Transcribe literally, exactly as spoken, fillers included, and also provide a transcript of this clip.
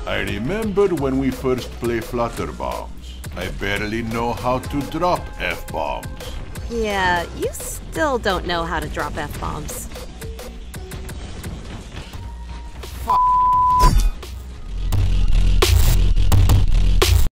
I remember when we first played Flutterbombs. I barely know how to drop F-bombs. Yeah, you still don't know how to drop F-bombs.